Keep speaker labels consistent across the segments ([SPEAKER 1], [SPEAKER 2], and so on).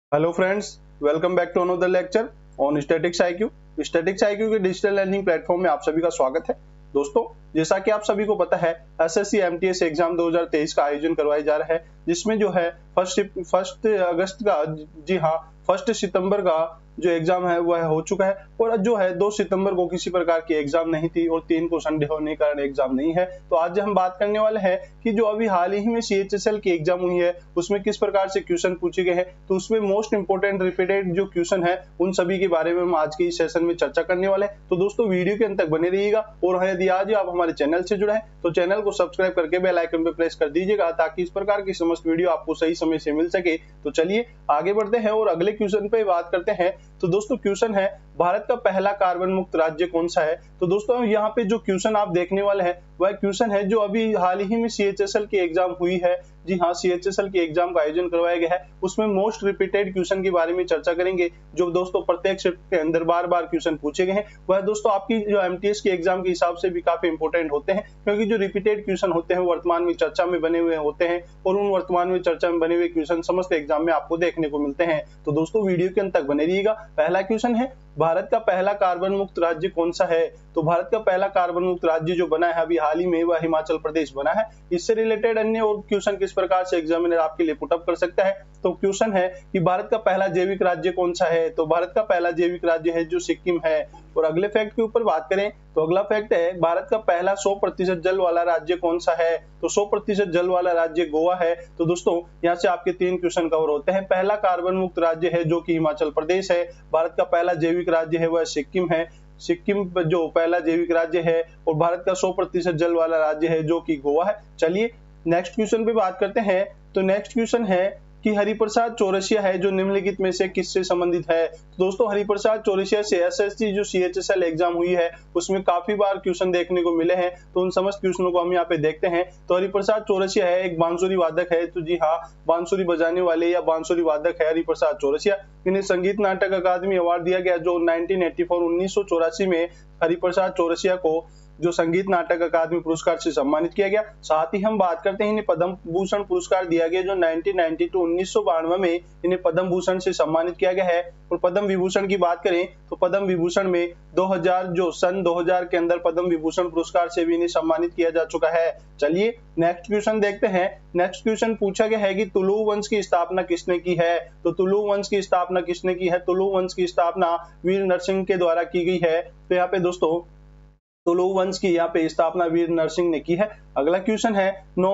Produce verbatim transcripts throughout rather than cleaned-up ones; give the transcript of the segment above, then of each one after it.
[SPEAKER 1] Hello friends, welcome back to another lecture on statics IQ. Statics IQ के digital learning platform में आप सभी का स्वागत है। दोस्तों, जैसा कि आप सभी को पता है, एसएससी एमटीएस एग्जाम दो हज़ार तेईस का आयोजन करवाया जा रहा है, जिसमें जो है फर्स्ट फर्स्ट अगस्त का, जी हाँ, फर्स्ट सितंबर का जो एग्जाम है वह हो चुका है और जो है दो सितंबर को किसी प्रकार की एग्जाम नहीं थी और तीन को संडे होने के कारण एग्जाम नहीं है। तो आज हम बात करने वाले हैं कि जो अभी हाल ही में सीएचएसएल की एग्जाम हुई है उसमें किस प्रकार से क्वेश्चन पूछे गए हैं, तो उसमें मोस्ट इंपोर्टेंट रिपीटेड जो क्वेश्चन है उन सभी के बारे में हम आज के इस सेशन में चर्चा करने वाले हैं। तो दोस्तों, वीडियो के अंत तक बने रहिएगा और यदि आज आप हमारे चैनल से जुड़े हैं तो चैनल को सब्सक्राइब करके बेल आइकन पे प्रेस कर दीजिएगा ताकि इस प्रकार की समस्त वीडियो आपको सही समय से मिल सके। तो चलिए आगे बढ़ते हैं और अगले क्वेश्चन पे बात करते हैं। तो दोस्तों, क्वेश्चन है भारत का पहला कार्बन मुक्त राज्य कौन सा है। तो दोस्तों, यहाँ पे जो क्वेश्चन आप देखने वाले हैं वह क्वेश्चन है जो अभी हाल ही में सीएचएसएल की एग्जाम हुई है। जी हाँ, सीएचएसएल की एग्जाम का आयोजन करवाया गया है, उसमें मोस्ट रिपीटेड क्वेश्चन के बारे में चर्चा करेंगे जो दोस्तों प्रत्येक शिफ्ट के अंदर बार बार क्वेश्चन पूछे गए हैं। वह दोस्तों आपकी जो एमटीएस की एग्जाम के हिसाब से भी काफी इंपोर्टेंट होते हैं, क्योंकि जो रिपीटेड क्वेश्चन होते हैं वर्तमान में चर्चा में बने हुए होते हैं और उन वर्तमान में चर्चा में बने हुए क्वेश्चन समस्त एग्जाम में आपको देखने को मिलते हैं। तो दोस्तों, वीडियो के अंत तक बने रहिएगा। पहला क्वेश्चन है, भारत का पहला कार्बन मुक्त राज्य कौन सा है। तो भारत का पहला कार्बन मुक्त राज्य जो बना है अभी हाल ही में वह हिमाचल प्रदेश बना है। इससे रिलेटेड अन्य और क्वेश्चन किस प्रकार से एग्जामिनर आपके लिए पुटअप कर सकता है। तो क्वेश्चन है कि भारत का पहला जैविक राज्य कौन सा है। तो भारत का पहला जैविक राज्य है जो सिक्किम है। और अगले फैक्ट के ऊपर बात करें तो अगला फैक्ट है, भारत का पहला सौ प्रतिशत जल वाला राज्य कौन सा है। तो सौ प्रतिशत जल वाला राज्य गोवा है। तो दोस्तों, यहाँ से आपके तीन क्वेश्चन कवर होते हैं। पहला कार्बन मुक्त राज्य है जो कि हिमाचल प्रदेश है। भारत का पहला जैविक राज्य है वह सिक्किम है। सिक्किम जो पहला जैविक राज्य है और भारत का सौ प्रतिशत जल वाला राज्य है जो कि गोवा है। चलिए नेक्स्ट क्वेश्चन पे बात करते हैं। तो नेक्स्ट क्वेश्चन है कि हरिप्रसाद चौरसिया है जो निम्नलिखित में से किससे संबंधित है। तो दोस्तों, हरिप्रसाद चौरसिया से एसएससी जो सीएचएसएल एग्जाम हुई है उसमें काफी बार क्वेश्चन देखने को मिले हैं, तो उन समस्त क्वेश्चनों को हम यहाँ पे देखते हैं। तो हरिप्रसाद चौरसिया है एक बांसुरी वादक है। तो जी हाँ, बांसुरी बजाने वाले या बांसुरी वादक है हरिप्रसाद चौरसिया। इन्हें संगीत नाटक अकादमी अवार्ड दिया गया जो नाइनटीन एटी फोर उन्नीस सौ चौरासी में हरिप्रसाद चौरसिया को जो संगीत नाटक अकादमी पुरस्कार से सम्मानित किया गया। साथ ही हम बात करते हैं इन्हें पद्म भूषण पुरस्कार दिया गया जो नाइनटीन नाइंटी टू उन्नीस सौ बानवे में इन्हें पद्म भूषण से सम्मानित किया गया है। और पद्म विभूषण की बात करें तो पद्म विभूषण में दो हज़ार जो सन दो हज़ार के अंदर पद्म विभूषण पुरस्कार से भी इन्हें सम्मानित किया जा चुका है। चलिए नेक्स्ट क्वेश्चन देखते हैं। नेक्स्ट क्वेश्चन पूछा गया है कि तुलु वंश की स्थापना किसने की है। तो तुलु वंश की स्थापना किसने की है। तुलु वंश की स्थापना वीर नरसिंह के द्वारा की गई है। तो यहाँ पे दोस्तों तुलु वंश की यहाँ पे स्थापना वीर नरसिंह ने की है। अगला क्वेश्चन है,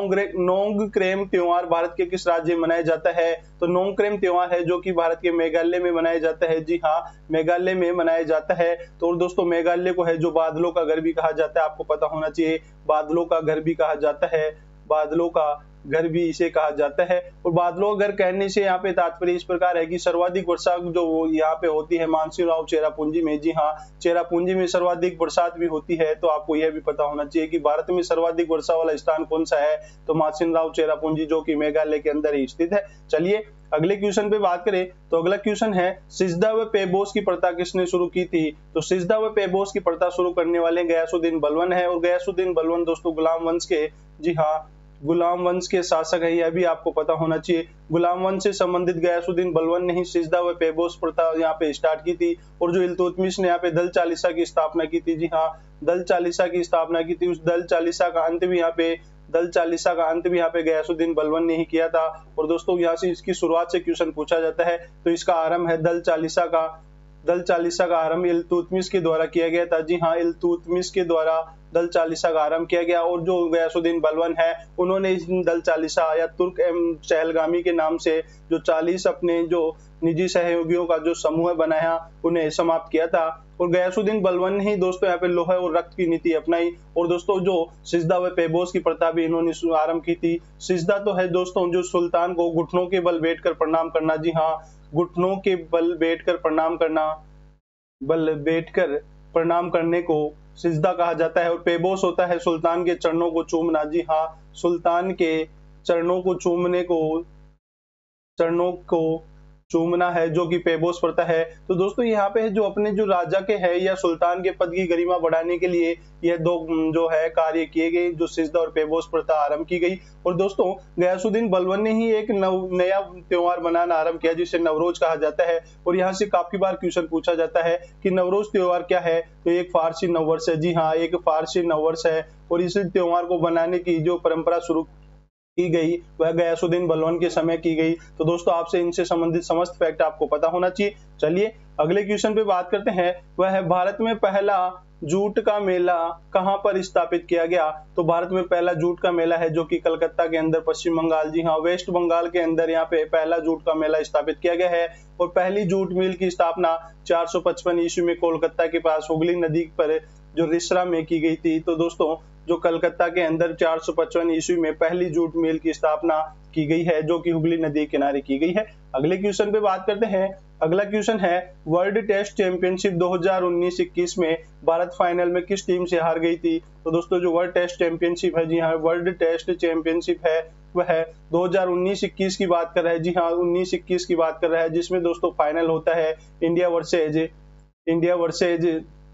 [SPEAKER 1] नोंगक्रेम त्योहार भारत के किस राज्य में मनाया जाता है। तो नोंगक्रेम त्योहार है जो कि भारत के मेघालय में मनाया जाता है। जी हाँ, मेघालय में मनाया जाता है। तो दोस्तों, मेघालय को है जो बादलों का घर भी कहा जाता है, आपको पता होना चाहिए, बादलों का घर भी कहा जाता है, बादलों का घर भी इसे कहा जाता है। और बादलों का घर कहने से यहाँ पे तात्पर्य इस प्रकार है कि सर्वाधिक वर्षा जो यहाँ पे होती है मानसिंह राव चेरापूंजी में। जी हाँ, चेरापूंजी में सर्वाधिक बरसात भी होती है। तो आपको यह भी पता होना चाहिए कि भारत में सर्वाधिक वर्षा वाला स्थान कौन सा है। तो मानसिंह राव चेरापूंजी जो कि मेघालय के अंदर ही स्थित है। चलिए अगले क्वेश्चन पे बात करें तो अगला क्वेश्चन है, सिजदा व पेबोस की प्रथा किसने शुरू की थी। तो सिजदा व पेबोस की प्रथा शुरू करने वाले गयासुद्दीन बलबन है। और गयासुद्दीन बलबन दोस्तों गुलाम वंश के, जी हाँ, गुलाम वंश के शासक है, यह भी आपको पता होना चाहिए। गुलाम वंश से संबंधित गयासुद्दीन बलबन ने ही सिजदा व पेबोस प्रथा यहाँ पे स्टार्ट की थी। और जो इल्तुतमिश ने यहाँ पे दल चालीसा की स्थापना की थी। जी हाँ, दल चालीसा की स्थापना की थी। उस दल चालीसा का अंत भी यहाँ पे दल चालीसा का अंत भी यहाँ पे गयासुद्दीन बलबन ने ही किया था। और दोस्तों, यहाँ से इसकी शुरुआत से क्वेश्चन पूछा जाता है। तो इसका आरंभ है दल चालीसा का दल चालीसा का आरंभ इल्तुतमिश के द्वारा किया गया था। जी हाँ, इल्तुतमिश के द्वारा दल चालीसा का आरंभ किया गया। और जो गयासुद्दीन बलबन है उन्होंने इस दल चालीसा या तुर्क एम चहलगामी के नाम से जो चालीस अपने जो निजी सहयोगियों का जो समूह बनाया उन्हें समाप्त किया था। और गयासुद्दीन बलबन ने ही दोस्तों यहाँ पे लोहे और रक्त की नीति अपनाई। और दोस्तों, जो सिजदा व पेबोस की प्रथा भी इन्होंने आरंभ की थी। सिजदा तो है दोस्तों जो सुल्तान को घुटनों के बल बैठकर प्रणाम करना। जी हाँ, घुटनों के बल बैठकर प्रणाम करना, बल बैठकर प्रणाम करने को सिजदा कहा जाता है। और पेबोस होता है सुल्तान के चरणों को चूमना। जी हाँ, सुल्तान के चरणों को चूमने को चरणों को चूमना है जो कि पेबोस प्रथा है। तो दोस्तों यहाँ पे जो अपने जो राजा के है या सुल्तान के पद की गरिमा बढ़ाने के लिए यह दो जो है कार्य किए गए, जो सिजदा और पेबोस प्रथा आरंभ की गई। और दोस्तों गयासुद्दीन बलबन ने ही एक नव, नया त्योहार मनाना आरंभ किया जिसे नवरोज कहा जाता है। और यहाँ से काफी बार क्वेश्चन पूछा जाता है कि नवरोज त्योहार क्या है, तो एक फारसी नववर्ष है। जी हाँ, एक फारसी नववर्ष है और इस त्योहार को बनाने की जो परंपरा शुरू की गई वह गयासुद्दीन बलबन के समय की गई। तो दोस्तों आपसे इनसे संबंधित समस्त फैक्ट आपको पता होना चाहिए। चलिए अगले क्वेश्चन पे बात करते हैं, वह है भारत में पहला जूट का मेला कहां पर स्थापित किया गया। तो भारत में पहला जूट का मेला है जो कि कलकत्ता के अंदर पश्चिम बंगाल, जी हाँ वेस्ट बंगाल के अंदर यहाँ पे पहला जूट का मेला स्थापित किया गया है। और पहली जूट मिल की स्थापना चार सौ पचपन ईस्वी में कोलकाता के पास हुगली नदी पर जो रिसरा में की गई थी। तो दोस्तों जो कलकत्ता के अंदर चार सौ पचपन ईस्वी में पहली जूट मिल की स्थापना की गई है जो कि हुगली नदी के किनारे की गई है। अगले क्वेश्चन पे बात करते हैं। अगला क्वेश्चन है वर्ल्ड टेस्ट चैंपियनशिप दो हज़ार उन्नीस इक्कीस में भारत फाइनल में किस टीम से हार गई थी। तो दोस्तों जो वर्ल्ड टेस्ट चैंपियनशिप है, जी हाँ वर्ल्ड टेस्ट चैंपियनशिप है वह है दो हज़ार उन्नीस इक्कीस की बात कर रहा है। जी हाँ उन्नीस इक्कीस की बात कर रहा है, जिसमें दोस्तों फाइनल होता है India versus India versus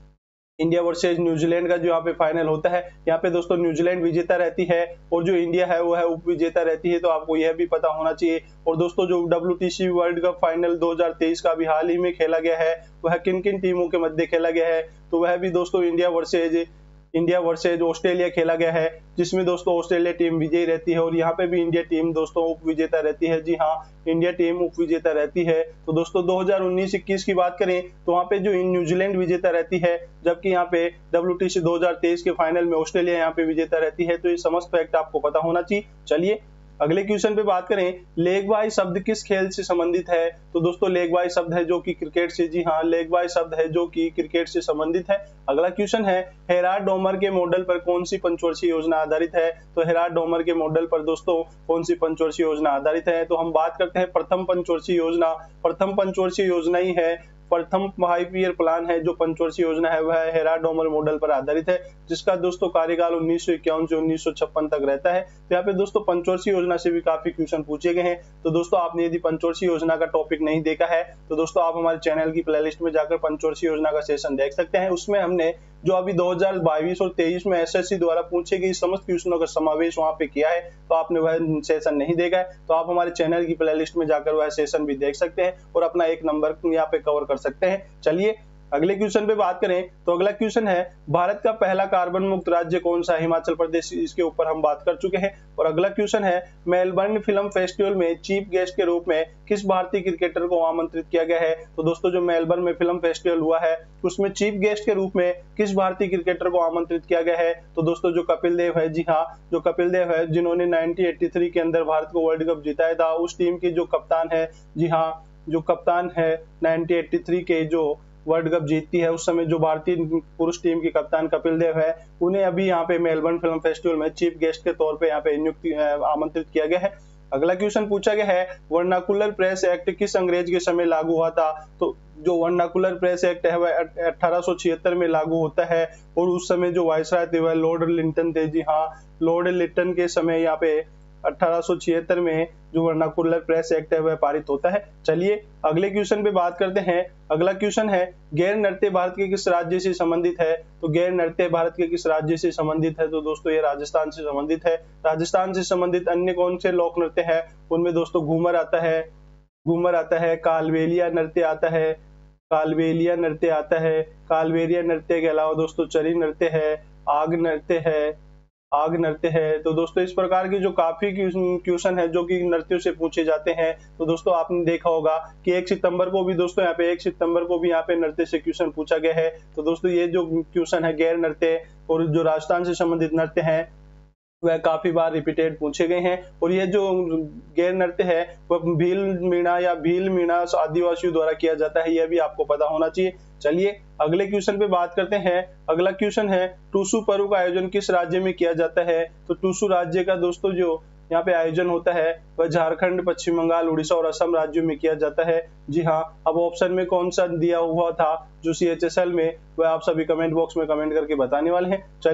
[SPEAKER 1] India versus New Zealand का जो यहाँ पे फाइनल होता है। यहाँ पे दोस्तों न्यूजीलैंड विजेता रहती है और जो इंडिया है वो है उप विजेता रहती है। तो आपको यह भी पता होना चाहिए। और दोस्तों जो डब्ल्यूटीसी वर्ल्ड कप फाइनल दो हज़ार तेईस का भी हाल ही में खेला गया है वह किन किन टीमों के मध्य खेला गया है, तो वह भी दोस्तों India versus India versus Australia खेला गया है, जिसमें दोस्तों ऑस्ट्रेलिया टीम विजयी रहती है और यहाँ पे भी इंडिया टीम दोस्तों उप विजेता रहती है। जी हाँ इंडिया टीम उप विजेता रहती है। तो दोस्तों दो हज़ार उन्नीस इक्कीस की बात करें तो वहाँ पे जो न्यूजीलैंड विजेता रहती है, जबकि यहाँ पे डब्ल्यूटीसी दो हज़ार तेईस के फाइनल में ऑस्ट्रेलिया यहाँ पे विजेता रहती है। तो ये समस्त फैक्ट आपको पता होना चाहिए। चलिए अगले क्वेश्चन पे बात करें, लेग बाय शब्द किस खेल से संबंधित है। तो दोस्तों लेग बाय शब्द है जो कि क्रिकेट से, जी हाँ लेग बाय शब्द है जो कि क्रिकेट से संबंधित है। अगला क्वेश्चन है हेराल्ड डोमर के मॉडल पर कौन सी पंचवर्षीय योजना आधारित है। तो हेराल्ड डोमर के मॉडल पर दोस्तों कौन सी पंचवर्षीय योजना आधारित है। तो हम बात करते हैं प्रथम पंचवर्षीय योजना। प्रथम पंचवर्षीय योजना ही है, प्रथम फाइव ईयर प्लान है जो पंचवर्षीय योजना है वह हेराल्ड डोमर मॉडल पर आधारित है, जिसका दोस्तों कार्यकाल उन्नीस सौ इक्यावन से उन्नीस सौ छप्पन तक रहता है। तो यहाँ पे दोस्तों पंचवर्षीय योजना से भी काफी क्वेश्चन पूछे गए हैं। तो दोस्तों आपने यदि पंचवर्षीय योजना का टॉपिक नहीं देखा है तो दोस्तों आप हमारे चैनल की प्लेलिस्ट में जाकर पंचवर्षीय योजना का सेशन देख सकते हैं। उसमें हमने जो अभी दो हज़ार बाईस और तेईस में एसएससी द्वारा पूछे गए समस्त क्वेश्चनों का समावेश वहां पे किया है। तो आपने वह सेशन नहीं देखा है तो आप हमारे चैनल की प्लेलिस्ट में जाकर वह सेशन भी देख सकते हैं और अपना एक नंबर यहाँ पे कवर कर सकते हैं। चलिए अगले क्वेश्चन पे बात करें तो अगला क्वेश्चन है भारत का पहला कार्बन मुक्त राज्य कौन सा है। हिमाचल प्रदेश, इसके ऊपर हम बात कर चुके हैं। और अगला क्वेश्चन है मेलबर्न फिल्म फेस्टिवल में चीफ गेस्ट के रूप में किस भारतीय क्रिकेटर को आमंत्रित किया गया है। तो दोस्तों जो मेलबर्न में फिल्म फेस्टिवल हुआ है उसमें चीफ गेस्ट के रूप में किस भारतीय क्रिकेटर को आमंत्रित किया गया है। तो दोस्तों जो कपिल देव है, जी हाँ जो कपिल देव है जिन्होंने नाइनटीन एटी थ्री के अंदर भारत को वर्ल्ड कप जिताया था, उस टीम के जो कप्तान है, जी हाँ जो कप्तान है नाइनटीन एटी थ्री के जो वर्ल्ड कप जीतती है उस समय जो भारतीय पुरुष टीम के कप्तान कपिल देव है, उन्हें अभी यहाँ पे मेलबर्न फिल्म फेस्टिवल में चीफ गेस्ट के तौर पे यहाँ पे नियुक्ति आमंत्रित किया गया है। अगला क्वेश्चन पूछा गया है वर्नाकुलर प्रेस एक्ट किस अंग्रेज के समय लागू हुआ था। तो जो वर्नाकुलर प्रेस एक्ट है वह अठारह सौ छिहत्तर में लागू होता है और उस समय जो वायसराय थे वह लॉर्ड लिंटन थे। जी हाँ लॉर्ड लिंटन के समय यहाँ पे अठारह सौ छिहत्तर में जो वर्नाकुलर प्रेस एक्ट है वह पारित होता है। चलिए अगले क्वेश्चन पे बात करते हैं। अगला क्वेश्चन है गैर नृत्य भारत के किस राज्य से संबंधित है। तो गैर नृत्य भारत के किस राज्य से संबंधित है। तो दोस्तों ये राजस्थान से संबंधित है। राजस्थान से संबंधित अन्य कौन से लोक नृत्य है, उनमें दोस्तों घूमर आता है, घूमर आता है, कालबेलिया नृत्य आता है, कालबेलिया नृत्य आता है। कालबेलिया नृत्य के अलावा दोस्तों चरी नृत्य है, आग नृत्य है, आग नृत्य है। तो दोस्तों इस प्रकार की जो काफी क्वेश्चन है जो कि नृत्यों से पूछे जाते हैं। तो दोस्तों आपने देखा होगा कि एक सितंबर को भी दोस्तों यहाँ पे एक सितंबर को भी यहाँ पे नृत्य से क्वेश्चन पूछा गया है। तो दोस्तों ये जो क्वेश्चन है गैर नृत्य और जो राजस्थान से संबंधित नृत्य है वह काफी बार रिपीटेड पूछे गए हैं। और ये जो गैर नृत्य है वह भील मीणा या भील मीणा आदिवासियों द्वारा किया जाता है, यह भी आपको पता होना चाहिए। चलिए अगले क्वेश्चन पे बात करते हैं। अगला क्वेश्चन है टूसू पर्व का आयोजन किस राज्य में किया जाता है। तो टूसू राज्य का दोस्तों जो यहाँ पे आयोजन होता है वह झारखंड, पश्चिम बंगाल, उड़ीसा और असम राज्यों में किया जाता है। जी हाँ अब ऑप्शन में कौन सा दिया हुआ था जो सी एच एस एल में, वह आप सभी कमेंट बॉक्स में कमेंट करके बताने वाले हैं। चलिए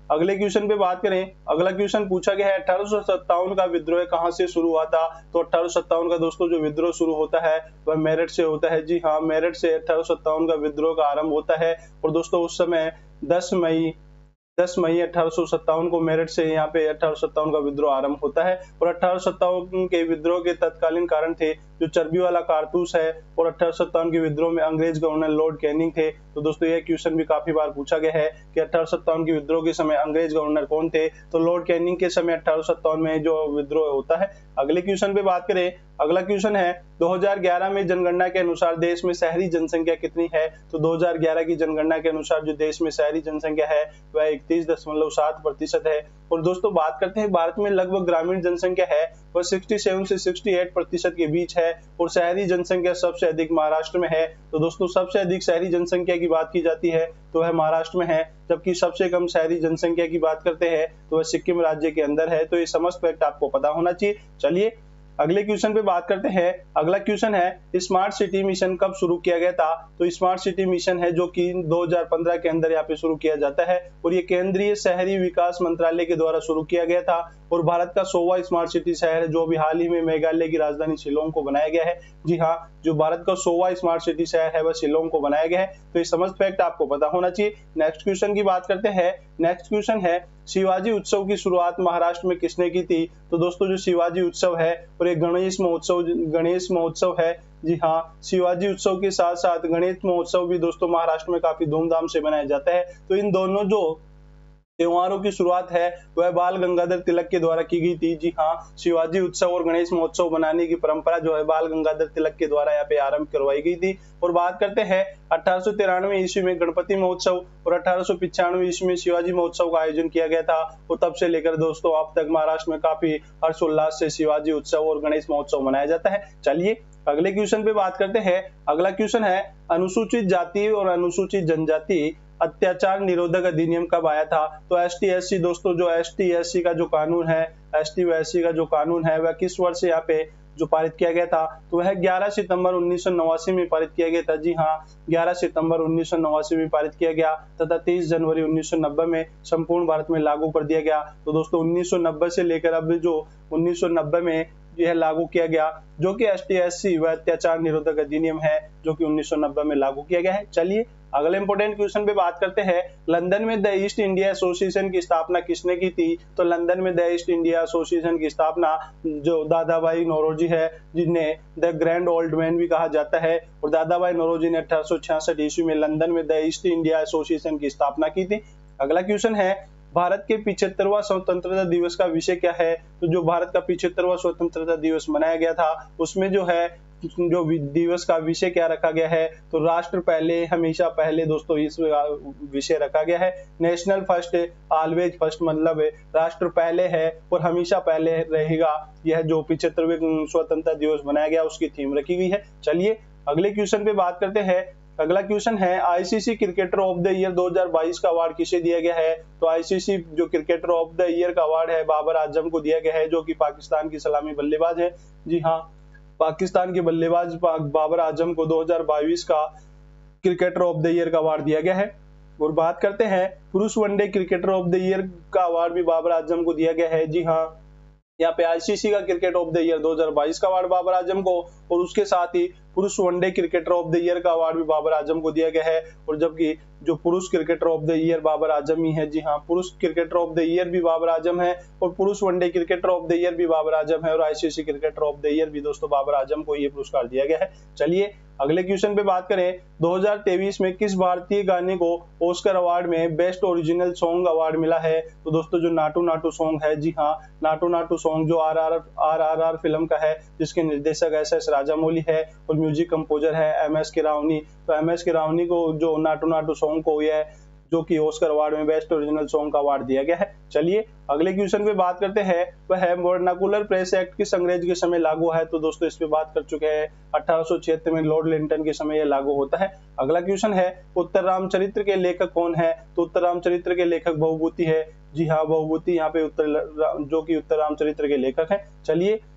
[SPEAKER 1] अगले क्वेश्चन पे बात करें, अगला क्वेश्चन पूछा गया है अठारह सौ सत्तावन का विद्रोह कहां से शुरू हुआ था। तो अठारह सौ सत्तावन का दोस्तों जो विद्रोह शुरू होता है वह मेरठ से होता है। जी हाँ, मेरठ से अठारह सौ सत्तावन का विद्रोह का आरंभ होता है। और दोस्तों उस समय दस मई दस मई अठारह सौ सत्तावन को मेरठ से यहाँ पे अठारह सौ सत्तावन का विद्रोह आरंभ होता है। और अठारह सौ सत्तावन के विद्रोह के तत्कालीन कारण थे जो चर्बी वाला कारतूस है। और अठारह सौ सत्तावन के विद्रोह में अंग्रेज गवर्नर लॉर्ड कैनिंग थे। तो दोस्तों यह क्वेश्चन भी काफी बार पूछा गया है कि अठारह सौ सत्तावन के विद्रोह के समय अंग्रेज गवर्नर कौन थे। तो लॉर्ड कैनिंग के समय अठारह सौ सत्तावन में जो विद्रोह होता है। अगले क्वेश्चन पे बात करें, अगला क्वेश्चन है दो हज़ार ग्यारह में जनगणना के अनुसार देश में शहरी जनसंख्या कितनी है। तो दो हज़ार ग्यारह की जनगणना के अनुसार जो देश में शहरी जनसंख्या है वह इकतीस दशमलव सात प्रतिशत है। और दोस्तों बात करते हैं भारत में लगभग ग्रामीण जनसंख्या है वह सड़सठ से अड़सठ प्रतिशत के बीच है। और शहरी जनसंख्या सबसे अधिक महाराष्ट्र में है। तो दोस्तों सबसे अधिक शहरी जनसंख्या की बात की जाती है तो वह महाराष्ट्र में है, जबकि सबसे कम शहरी जनसंख्या की बात करते हैं तो वह सिक्किम राज्य के अंदर है। तो ये समस्त फैक्ट आपको पता होना चाहिए। चलिए अगले क्वेश्चन पे बात करते हैं। अगला क्वेश्चन है स्मार्ट सिटी मिशन कब शुरू किया गया था। तो स्मार्ट सिटी मिशन है जो कि दो हज़ार पंद्रह के अंदर यहाँ पे शुरू किया जाता है। और ये केंद्रीय शहरी विकास मंत्रालय के द्वारा शुरू किया गया था। और भारत का सौवां स्मार्ट सिटी शहर है जो अभी हाल ही में मेघालय की राजधानी शिलोंग को बनाया गया है। जी हाँ, जो भारत का सौवां स्मार्ट सिटी शहर है वह शिलोंग को बनाया गया है। तो ये समस्त फैक्ट आपको पता होना चाहिए। नेक्स्ट क्वेश्चन की बात करते हैं। नेक्स्ट क्वेश्चन है शिवाजी उत्सव की शुरुआत महाराष्ट्र में किसने की थी। तो दोस्तों जो शिवाजी उत्सव है और एक गणेश महोत्सव गणेश महोत्सव है। जी हाँ, शिवाजी उत्सव के साथ साथ गणेश महोत्सव भी दोस्तों महाराष्ट्र में काफी धूमधाम से मनाया जाता है। तो इन दोनों जो त्योहारों की शुरुआत है वह बाल गंगाधर तिलक के द्वारा की गई थी। जी हाँ, शिवाजी उत्सव और गणेश महोत्सव बनाने की परंपरा जो है बाल गंगाधर तिलक के द्वारा यहाँ पे आरंभ करवाई गई थी। और बात करते हैं अठारह सौ तिरानवे ईस्वी में गणपति महोत्सव और अठारह सौ पिचानवे ईस्वी में शिवाजी महोत्सव का आयोजन किया गया था। और तब से लेकर दोस्तों अब तक महाराष्ट्र में काफी हर्षोल्लास से शिवाजी उत्सव और गणेश महोत्सव मनाया जाता है। चलिए अगले क्वेश्चन पे बात करते हैं। अगला क्वेश्चन है अनुसूचित जाति और अनुसूचित जनजाति अत्याचार निरोधक अधिनियम कब आया था। तो एस टी एस सी दोस्तों जो एस टी एस सी का जो कानून है एस टी व एस सी का जो कानून है वह किस वर्ष यहाँ पे जो पारित किया गया था। तो वह ग्यारह सितंबर उन्नीस सौ नवासी में पारित किया गया था। जी हाँ, ग्यारह सितंबर उन्नीस सौ नवासी में पारित किया गया तथा तीस जनवरी उन्नीस सौ नब्बे में संपूर्ण भारत में लागू कर दिया गया। तो दोस्तों उन्नीस सौ नब्बे से लेकर अब जो उन्नीस सौ नब्बे में यह लागू किया गया जो कि एस टी एस सी व अत्याचार निरोधक अधिनियम है जो कि उन्नीस सौ नब्बे में लागू किया गया है। चलिए अगले इंपोर्टेंट क्वेश्चन पे बात करते हैं। लंदन में द ईस्ट इंडिया एसोसिएशन की स्थापना किसने की थी। तो लंदन में द ईस्ट इंडिया एसोसिएशन की स्थापना जो दादा भाई नौरोजी है जिन्हें द ग्रैंड ओल्ड मैन भी कहा जाता है। और दादा भाई नौरोजी ने अठारह सौ छियासठ ईस्वी में लंदन में द ईस्ट इंडिया एसोसिएशन की स्थापना की थी। अगला क्वेश्चन है भारत के पिछहत्तरवां स्वतंत्रता दिवस का विषय क्या है। तो जो भारत का पिछहत्तरवां स्वतंत्रता दिवस मनाया गया था उसमें जो है जो दिवस का विषय क्या रखा गया है। तो राष्ट्र पहले हमेशा पहले दोस्तों इस विषय रखा गया है। नेशनल फर्स्ट ऑलवेज फर्स्ट मतलब राष्ट्र पहले है और हमेशा पहले रहेगा। यह जो पिछहत्तरवें स्वतंत्रता दिवस मनाया गया उसकी थीम रखी गई है। चलिए अगले क्वेश्चन पे बात करते हैं। अगला क्वेश्चन है ICC cricketer of the year दो हज़ार बाईस का अवार्ड किसे दिया गया है। तो आईसीसी जो क्रिकेटर ऑफ द ईयर का अवार्ड है बाबर आजम को दिया गया है जो कि पाकिस्तान की सलामी बल्लेबाज है। जी हाँ, पाकिस्तान के बल्लेबाज बाबर आजम को दो हज़ार बाईस का क्रिकेटर ऑफ द ईयर का अवार्ड दिया गया है। और बात करते हैं पुरुष one day cricketer of the year का अवार्ड भी बाबर आजम को दिया गया है। जी हाँ, यहाँ पे आईसीसी का क्रिकेट ऑफ द ईयर दो हज़ार बाईस का अवार्ड बाबर आजम को और उसके साथ ही पुरुष one day cricketer of the year का अवार्ड भी बाबर आजम को दिया गया है। और जबकि जो पुरुष cricketer of the year Babar Azam ही है। जी हाँ, पुरुष क्रिकेटर ऑफ द ईयर भी बाबर आजम है और पुरुष one day cricketer of the year भी बाबर आजम है और ICC cricketer of the year भी दोस्तों बाबर आजम को ये पुरस्कार दिया गया है। चलिए अगले क्वेश्चन पे बात करें। दो हज़ार तेईस में किस भारतीय गाने को ऑस्कर अवार्ड में बेस्ट ओरिजिनल सॉन्ग अवार्ड मिला है। तो दोस्तों जो नाटू नाटू सॉन्ग है। जी हाँ, नाटू नाटू सॉन्ग जो R R R R R film का है जिसके निर्देशक एस एस राजामौली है और म्यूजिक कंपोजर है एम एस किरावनी। तो एम एस किरावनी को जो नाटू नाटू सॉन्ग को यह जो कि ऑस्कर अवार्ड में बेस्ट ओरिजिनल सॉन्ग का अवार्ड दिया गया है। चलिए अगले क्वेश्चन पे बात करते हैं। वह है वर्नाकुलर प्रेस एक्ट किस अंग्रेज के समय लागू है। तो दोस्तों इस पे बात कर चुके हैं। अठारह सौ छिहत्तर में लॉर्ड लिंटन के समय यह लागू होता है। अगला क्वेश्चन है उत्तर रामचरित्र के लेखक कौन है। तो उत्तर रामचरित्र के लेखक बहुभूति है। जी हाँ, बहुभूति यहाँ पे उत्तर जो कि उत्तर रामचरित्र के लेखक है। चलिए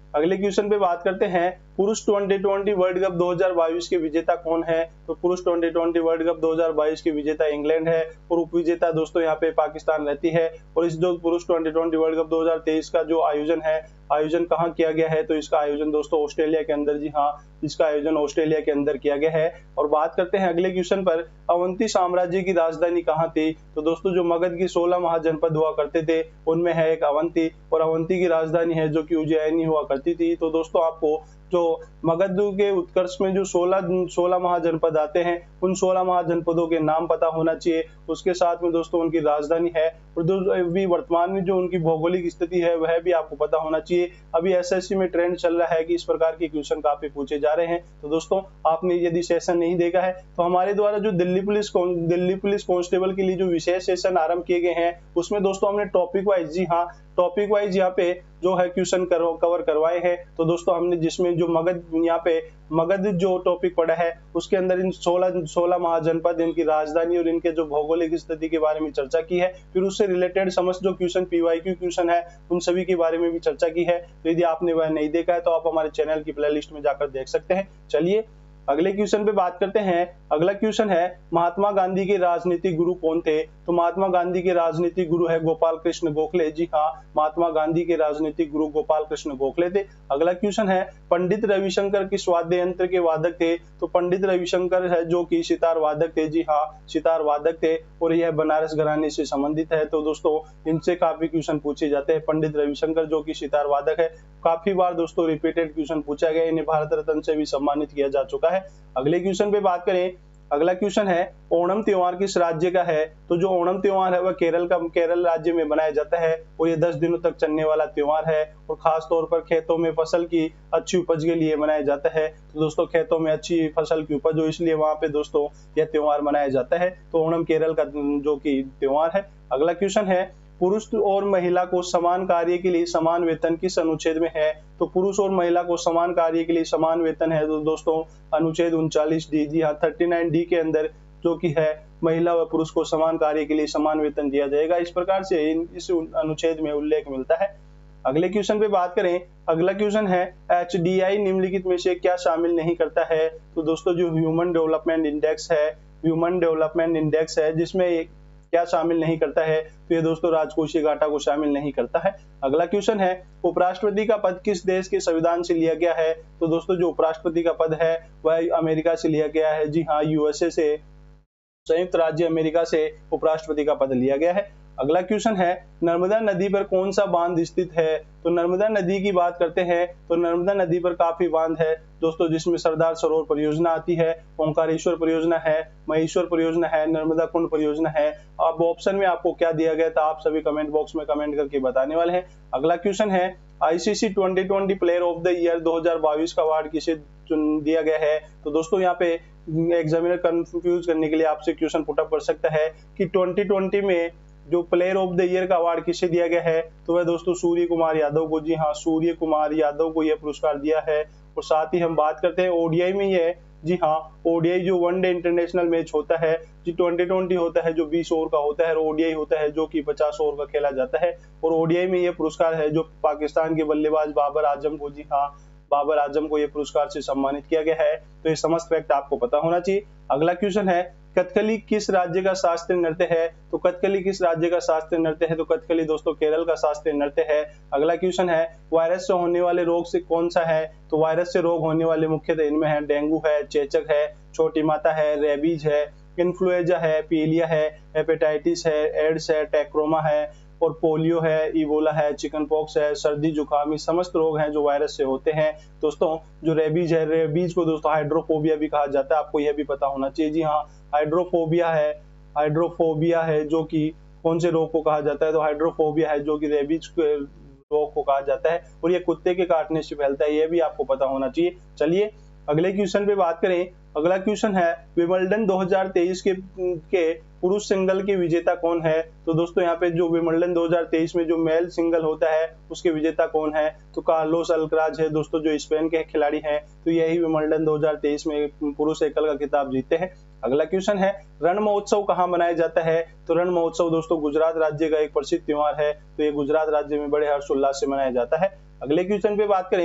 [SPEAKER 1] अगले क्वेश्चन पे बात करते हैं पुरुष ट्वेंटी ट्वेंटी वर्ल्ड कप दो हज़ार बाईस के विजेता कौन है। तो पुरुष ट्वेंटी ट्वेंटी वर्ल्ड कप दो हज़ार बाईस के विजेता इंग्लैंड है और उपविजेता दोस्तों यहाँ पे पाकिस्तान रहती है। और इस जो पुरुष ट्वेंटी ट्वेंटी वर्ल्ड कप दो हज़ार तेईस का जो आयोजन है, आयोजन कहाँ किया गया है, तो इसका आयोजन दोस्तों ऑस्ट्रेलिया के अंदर, जी हाँ, इसका आयोजन ऑस्ट्रेलिया के अंदर किया गया है। और बात करते हैं अगले क्वेश्चन पर, अवंती साम्राज्य की राजधानी कहाँ थी। तो दोस्तों जो मगध की सोलह महाजनपद हुआ करते थे उनमें है एक अवंती, और अवंती की राजधानी है जो कि उज्जैनी हुआ करती थी। तो दोस्तों आपको जो मगध के उत्कर्ष में जो सोलह सोलह महाजनपद आते हैं उन सोलह महाजनपदों के नाम पता होना चाहिए, उसके साथ में दोस्तों उनकी राजधानी है और जो अभी वर्तमान में जो उनकी भौगोलिक स्थिति है वह भी आपको पता होना चाहिए। अभी एसएससी में ट्रेंड चल रहा है कि इस प्रकार के क्वेश्चन काफी पूछे जा रहे हैं। तो दोस्तों आपने यदि सेशन नहीं देखा है तो हमारे द्वारा जो Delhi police Delhi police constable के लिए जो विशेष सेशन आरंभ किए गए हैं उसमें दोस्तों हमने टॉपिक वाइज, जी हाँ, टॉपिक वाइज यहाँ पे जो है क्वेश्चन कवर करवाए हैं। तो दोस्तों हमने जिसमें जो मगध यहाँ पे मगध जो टॉपिक पढ़ा है उसके अंदर इन सोलह सोलह महाजनपद, इनकी राजधानी और इनके जो भौगोलिक स्थिति के बारे में चर्चा की है। फिर उससे रिलेटेड समस्त जो क्वेश्चन पीवाईक्यू क्वेश्चन है उन सभी के बारे में भी चर्चा की है। तो यदि आपने वह नहीं देखा है तो आप हमारे चैनल की प्लेलिस्ट में जाकर देख सकते हैं। चलिए अगले क्वेश्चन पे बात करते हैं। अगला क्वेश्चन है महात्मा गांधी के राजनीतिक गुरु कौन थे। तो महात्मा गांधी के राजनीतिक गुरु है गोपाल कृष्ण गोखले। जी हाँ, महात्मा गांधी के राजनीतिक गुरु गोपाल कृष्ण गोखले थे। अगला क्वेश्चन है पंडित रविशंकर किस वाद्य यंत्र के वादक थे। तो पंडित रविशंकर है जो कि सितार वादक थे। जी हाँ, सितार वादक थे और यह बनारस घराने से संबंधित है। तो दोस्तों इनसे काफी क्वेश्चन पूछे जाते हैं। पंडित रविशंकर जो कि सितार वादक है, काफी बार दोस्तों रिपीटेड क्वेश्चन पूछा गया, इन्हें भारत रत्न से भी सम्मानित किया जा चुका है। अगले क्वेश्चन पे बात करें, अगला क्वेश्चन है ओणम त्योहार किस राज्य का है। तो जो ओणम त्योहार है वह केरल का केरल राज्य में मनाया जाता है और ये दस दिनों तक चलने वाला त्योहार है और खास तौर पर खेतों में फसल की अच्छी उपज के लिए मनाया जाता है। तो दोस्तों खेतों में अच्छी फसल की उपज हो इसलिए वहां पे दोस्तों यह त्योहार मनाया जाता है। तो ओणम केरल का जो कि त्योहार है। अगला क्वेश्चन है पुरुष और महिला को समान कार्य के लिए समान वेतन किस अनुच्छेद में है। तो पुरुष और महिला को समान कार्य के लिए समान वेतन है तो दोस्तों अनुच्छेद उनचालीस डी, जी हाँ, थर्टी नाइन डी के अंदर जो कि है महिला व पुरुष को समान कार्य के लिए समान वेतन दिया जाएगा। इस प्रकार से इस अनुच्छेद में उल्लेख मिलता है। अगले क्वेश्चन पे बात करें, अगला क्वेश्चन है एच डी आई निम्नलिखित में से क्या शामिल नहीं करता है। तो दोस्तों जो ह्यूमन डेवलपमेंट इंडेक्स है, ह्यूमन डेवलपमेंट इंडेक्स है जिसमें क्या शामिल नहीं करता है। तो ये दोस्तों राजकोषीय घाटा को शामिल नहीं करता है। अगला क्वेश्चन है उपराष्ट्रपति का पद किस देश के संविधान से लिया गया है। तो दोस्तों जो उपराष्ट्रपति का पद है वह अमेरिका से लिया गया है। जी हाँ, यूएसए से, संयुक्त राज्य अमेरिका से उपराष्ट्रपति का पद लिया गया है। अगला क्वेश्चन है नर्मदा नदी पर कौन सा बांध स्थित है। तो नर्मदा नदी की बात करते हैं तो नर्मदा नदी पर काफी बांध है दोस्तों, जिसमें सरदार सरोवर परियोजना आती है, ओंकारेश्वर परियोजना है, महेश्वर परियोजना है, नर्मदा कुंड परियोजना है। अब ऑप्शन में आपको क्या दिया गया था आप सभी कमेंट बॉक्स में कमेंट करके बताने वाले हैं। अगला क्वेश्चन है ICC twenty twenty player of the year दो हज़ार बाईस का अवार्ड किसे चुन दिया गया है। तो दोस्तों यहाँ पे एग्जामिनर कंफ्यूज करने के लिए आपसे क्वेश्चन पुटअप कर सकता है कि ट्वेंटी ट्वेंटी में जो प्लेयर ऑफ द ईयर का अवार्ड किसे दिया गया है। तो वह दोस्तों सूर्य कुमार यादव को, जी हाँ, सूर्य कुमार यादव को यह पुरस्कार दिया है। और साथ ही हम बात करते हैं ओडीआई में यह, जी हाँ, ओडीआई जो वनडे इंटरनेशनल मैच होता है, जी ट्वेंटी ट्वेंटी होता है जो बीस ओवर का होता है और ओडीआई होता है जो कि पचास ओवर का खेला जाता है। और ओडीआई में यह पुरस्कार है जो पाकिस्तान के बल्लेबाज बाबर आजम को, जी हाँ, बाबर आजम को यह पुरस्कार से सम्मानित किया गया है। तो ये समस्त फैक्ट आपको पता होना चाहिए। अगला क्वेश्चन है कथकली किस राज्य का शास्त्रीय नृत्य है। तो कथकली किस राज्य का शास्त्रीय नृत्य है। तो कथकली दोस्तों केरल का शास्त्रीय नृत्य है। अगला क्वेश्चन है वायरस से होने वाले रोग से कौन सा है। तो वायरस से रोग होने वाले मुख्यतः इनमें है डेंगू है, चेचक है, छोटी माता है, रेबीज है, इन्फ्लुएंजा है, पीलिया है, हेपेटाइटिस है, एड्स है, टैक्रोमा है और पोलियो है, इबोला है, चिकन पॉक्स है, सर्दी जुकाम, समस्त रोग हैं जो वायरस से होते हैं। दोस्तों जो रेबीज है, रेबीज को दोस्तों हाइड्रोफोबिया भी कहा जाता है, आपको यह भी पता होना चाहिए। जी हाँ, हाइड्रोफोबिया है, हाइड्रोफोबिया है जो कि कौन से रोग को कहा जाता है। तो हाइड्रोफोबिया है जो कि रेबीज रोग को कहा जाता है और ये कुत्ते के काटने से फैलता है, यह भी आपको पता होना चाहिए। चलिए अगले क्वेश्चन पे बात करें। अगला क्वेश्चन है विंबलडन दो हज़ार तेईस के, के पुरुष सिंगल के विजेता कौन है। तो दोस्तों यहाँ पे जो विंबलडन दो हज़ार तेईस में जो मेल सिंगल होता है उसके विजेता कौन है। तो कार्लोस अल्कराज है दोस्तों, जो स्पेन के खिलाड़ी हैं। तो यही विंबलडन दो हज़ार तेईस में पुरुष एकल का खिताब जीते हैं। अगला क्वेश्चन है रण महोत्सव कहाँ मनाया जाता है। तो रण महोत्सव दोस्तों गुजरात राज्य का एक प्रसिद्ध त्योहार है। तो ये गुजरात राज्य में बड़े हर्षोल्लास से मनाया जाता है। अगले क्वेश्चन पे बात करें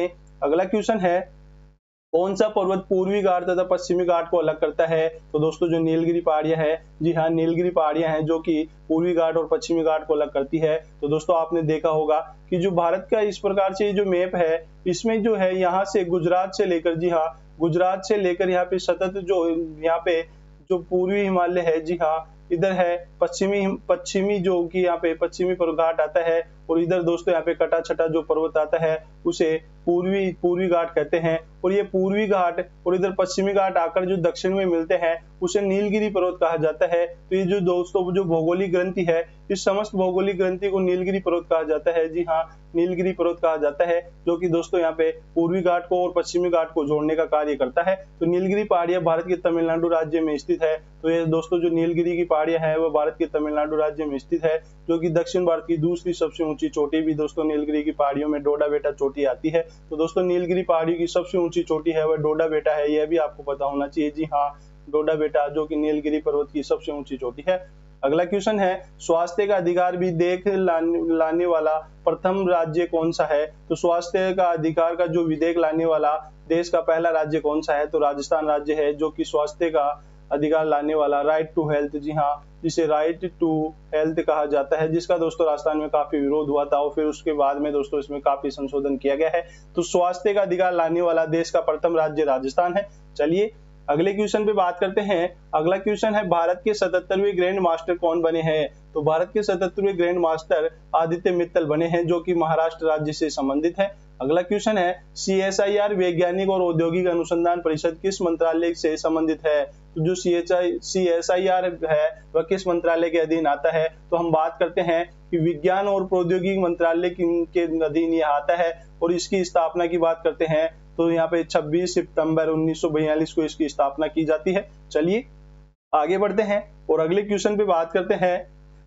[SPEAKER 1] अगला क्वेश्चन है, कौन सा पर्वत पूर्वी घाट तथा पश्चिमी घाट को अलग करता है? तो दोस्तों जो नीलगिरी पहाड़ियां है, जी हाँ नीलगिरी पहाड़ियां हैं जो कि पूर्वी घाट और पश्चिमी घाट को अलग करती है। तो दोस्तों आपने देखा होगा कि जो भारत का इस प्रकार से जो मैप है, इसमें जो है यहाँ से गुजरात से लेकर, जी हाँ गुजरात से लेकर यहाँ पे सतत जो यहाँ पे जो पूर्वी हिमालय है, जी हाँ इधर है पश्चिमी पश्चिमी जो कि यहाँ पे पश्चिमी घाट आता है, और इधर दोस्तों यहाँ पे कटा छटा जो पर्वत आता है उसे पूर्वी पूर्वी घाट कहते हैं। और ये पूर्वी घाट और इधर पश्चिमी घाट आकर जो दक्षिण में मिलते हैं उसे नीलगिरी पर्वत कहा जाता है। तो ये जो दोस्तों जो भौगोलिक ग्रंथि है, इस समस्त भौगोलिक ग्रंथि को नीलगिरी पर्वत कहा जाता है। जी हाँ नीलगिरी पर्वत कहा जाता है, जो कि दोस्तों यहाँ पे पूर्वी घाट को और पश्चिमी घाट को जोड़ने का कार्य करता है। तो नीलगिरी पहाड़ियां भारत के तमिलनाडु राज्य में स्थित है। तो ये दोस्तों जो नीलगिरी की पहाड़ियां है वह भारत के तमिलनाडु राज्य में स्थित है, जो कि दक्षिण भारत की दूसरी सबसे ऊंची चोटी भी दोस्तों नीलगिरी की पहाड़ियों में डोडा बेटा चोटी आती है। तो दोस्तों नीलगिरी पहाड़ियों की सबसे ऊंची चोटी है वह डोडा बेटा है, यह भी आपको पता होना चाहिए। जी हाँ डोडा बेटा जो कि नीलगिरी पर्वत की सबसे ऊंची चोटी है। अगला क्वेश्चन है, स्वास्थ्य का अधिकार भी देख लाने, लाने वाला प्रथम राज्य कौन सा है? तो स्वास्थ्य का अधिकार का जो विधेयक लाने वाला देश का पहला राज्य कौन सा है? तो राजस्थान राज्य है, जो कि स्वास्थ्य का अधिकार लाने वाला राइट टू हेल्थ, जी हाँ जिसे राइट टू हेल्थ कहा जाता है, जिसका दोस्तों राजस्थान में काफी विरोध हुआ था और फिर उसके बाद में दोस्तों इसमें काफी संशोधन किया गया है। तो स्वास्थ्य का अधिकार लाने वाला देश का प्रथम राज्य राजस्थान है। चलिए अगले क्वेश्चन पे बात करते हैं। अगला क्वेश्चन है, भारत के सतहत्तरवें ग्रैंड मास्टर कौन बने हैं? तो भारत के सतहत्तरवें ग्रैंड मास्टर आदित्य मित्तल बने हैं, जो कि महाराष्ट्र राज्य से संबंधित है। अगला क्वेश्चन है, सी एस आई आर वैज्ञानिक और औद्योगिक अनुसंधान परिषद किस मंत्रालय से संबंधित है? तो जो सी एस आई आर है वह किस मंत्रालय के अधीन आता है? तो हम बात करते हैं कि विज्ञान और प्रौद्योगिकी मंत्रालय के अधीन यह आता है, और इसकी स्थापना की बात करते हैं तो यहाँ पे छब्बीस सितंबर उन्नीस सौ बयालीस को इसकी स्थापना की जाती है। चलिए आगे बढ़ते हैं और अगले क्वेश्चन पे बात करते हैं।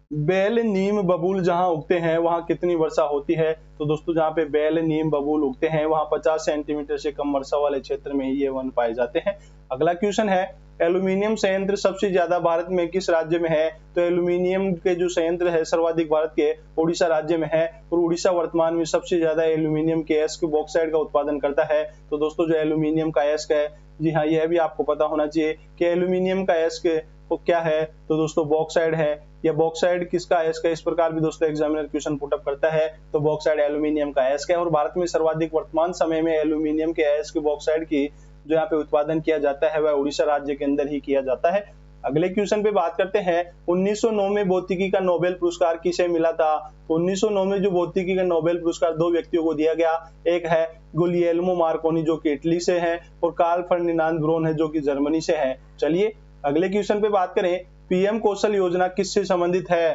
[SPEAKER 1] बेल नीम बबूल जहां उगते हैं वहां कितनी वर्षा होती है? तो दोस्तों जहां पे बेल नीम बबूल उगते हैं वहां पचास सेंटीमीटर से कम वर्षा वाले क्षेत्र में ही ये वन पाए जाते हैं। अगला क्वेश्चन है, एल्यूमिनियम संयंत्र सबसे ज्यादा भारत में किस राज्य में है? तो एल्यूमिनियम के जो संयंत्र है सर्वाधिक भारत के उड़ीसा राज्य में है, और उड़ीसा वर्तमान में सबसे ज्यादा एल्यूमिनियम के अयस्क बॉक्साइड का उत्पादन करता है। तो दोस्तों जो एल्यूमिनियम का अयस्क है, जी हाँ यह भी आपको पता होना चाहिए कि एल्यूमिनियम का अयस्क तो क्या है? तो दोस्तों बॉक्साइड है। या बॉक्साइड किसका अयस्क है? इस प्रकार भी दोस्तों एग्जामिनर क्वेश्चन पुटअप करता है। तो बॉक्साइड एल्यूमिनियम का अयस्क है, और भारत में सर्वाधिक वर्तमान समय में एल्यूमिनियम के अयस्क बॉक्साइड की जो यहाँ पे उत्पादन किया जाता है वह उड़ीसा राज्य के अंदर ही किया जाता है। अगले क्वेश्चन पे बात करते हैं, उन्नीस सौ नौ में भौतिकी का नोबेल पुरस्कार किसे मिला था? तो उन्नीस सौ नौ में जो भौतिकी का नोबेल पुरस्कार दो व्यक्तियों को दिया गया, एक है गुलियेल्मो मार्कोनी जो कि इटली से है, और कार्ल फर्डिनांड ब्रोन है जो कि जर्मनी से है। चलिए अगले क्वेश्चन पे बात करें, पीएम कौशल योजना किससे संबंधित है?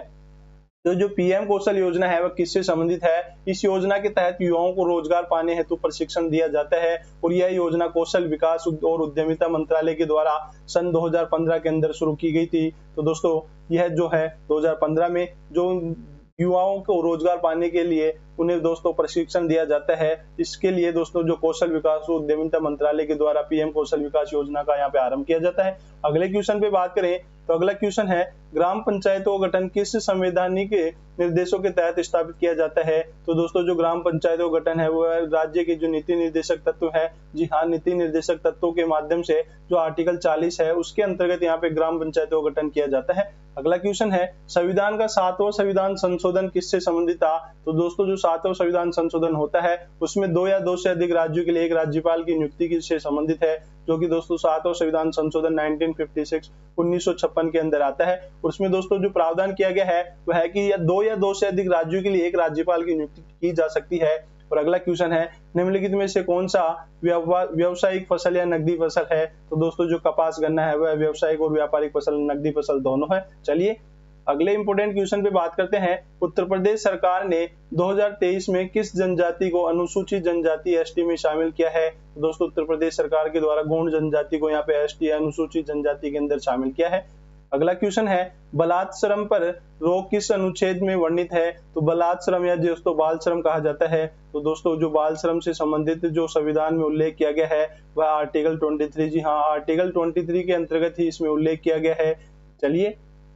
[SPEAKER 1] तो जो पीएम कौशल योजना है वह किससे संबंधित है? इस योजना के तहत युवाओं को रोजगार पाने हेतु प्रशिक्षण दिया जाता है, और यह योजना कौशल विकास और उद्यमिता मंत्रालय के द्वारा सन दो हज़ार पंद्रह के अंदर शुरू की गई थी। तो दोस्तों यह जो है दो हज़ार पंद्रह में जो युवाओं को रोजगार पाने के लिए उन्हें दोस्तों प्रशिक्षण दिया जाता है, इसके लिए दोस्तों जो कौशल विकास और उद्यमिता मंत्रालय के द्वारा पीएम कौशल विकास योजना का यहाँ पे आरंभ किया जाता है। अगले क्वेश्चन पे बात करें तो अगला क्वेश्चन है, ग्राम पंचायतों का गठन किस संवैधानिक निर्देशों के तहत स्थापित किया जाता है? तो दोस्तों जो ग्राम पंचायतों का गठन है वह राज्य के जो नीति निर्देशक तत्व है, जी हाँ नीति निर्देशक तत्वों के माध्यम से जो आर्टिकल चालीस है उसके अंतर्गत यहाँ पे ग्राम पंचायतों का गठन किया जाता है। अगला क्वेश्चन है, संविधान का सातवां संविधान संशोधन किससे संबंधित था? तो दोस्तों जो सातवां संविधान संशोधन होता है उसमें दो या दो से अधिक राज्यों के लिए एक राज्यपाल की नियुक्ति से संबंधित है, जो कि दोस्तों सातवां संविधान संशोधन उन्नीस सौ छप्पन के अंदर आता है। उसमें दोस्तों जो प्रावधान किया गया है वह है कि या दो या दो से अधिक राज्यों के लिए एक राज्यपाल की नियुक्ति की जा सकती है। और अगला क्वेश्चन है, निम्नलिखित में से कौन सा व्यावसायिक फसल या नकदी फसल है? तो दोस्तों जो कपास गन्ना है वह व्यावसायिक और व्यापारिक फसल नकदी फसल दोनों है। चलिए अगले इंपोर्टेंट क्वेश्चन पे बात करते हैं। उत्तर प्रदेश सरकार ने दो हज़ार तेईस में किस जनजाति को अनुसूचित जनजाति एसटी में शामिल किया है? तो दोस्तों उत्तर प्रदेश सरकार के द्वारा गौंड जनजाति को यहाँ पे एसटी अनुसूचित जनजाति के अंदर शामिल किया है। अगला क्वेश्चन है, बलात् श्रम पर रोक किस अनुच्छेद में वर्णित है? तो बलात् श्रम या दोस्तों बाल श्रम कहा जाता है। तो दोस्तों जो बाल श्रम से संबंधित जो संविधान में उल्लेख किया गया है वह आर्टिकल तेईस, जी हाँ आर्टिकल तेईस के अंतर्गत ही इसमें उल्लेख किया गया है। चलिए